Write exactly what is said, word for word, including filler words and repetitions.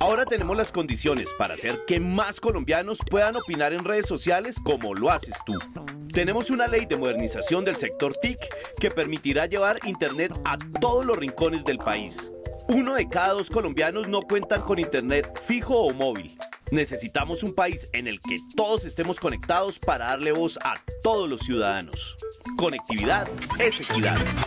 Ahora tenemos las condiciones para hacer que más colombianos puedan opinar en redes sociales como lo haces tú. Tenemos una ley de modernización del sector T I C que permitirá llevar Internet a todos los rincones del país. Uno de cada dos colombianos no cuentan con Internet fijo o móvil. Necesitamos un país en el que todos estemos conectados para darle voz a todos los ciudadanos. Conectividad es equidad.